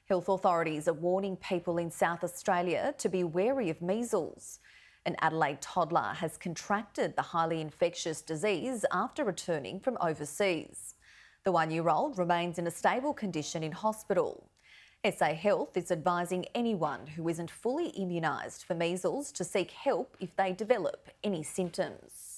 Health authorities are warning people in South Australia to be wary of measles. An Adelaide toddler has contracted the highly infectious disease after returning from overseas. The 1-year-old remains in a stable condition in hospital. SA Health is advising anyone who isn't fully immunised for measles to seek help if they develop any symptoms.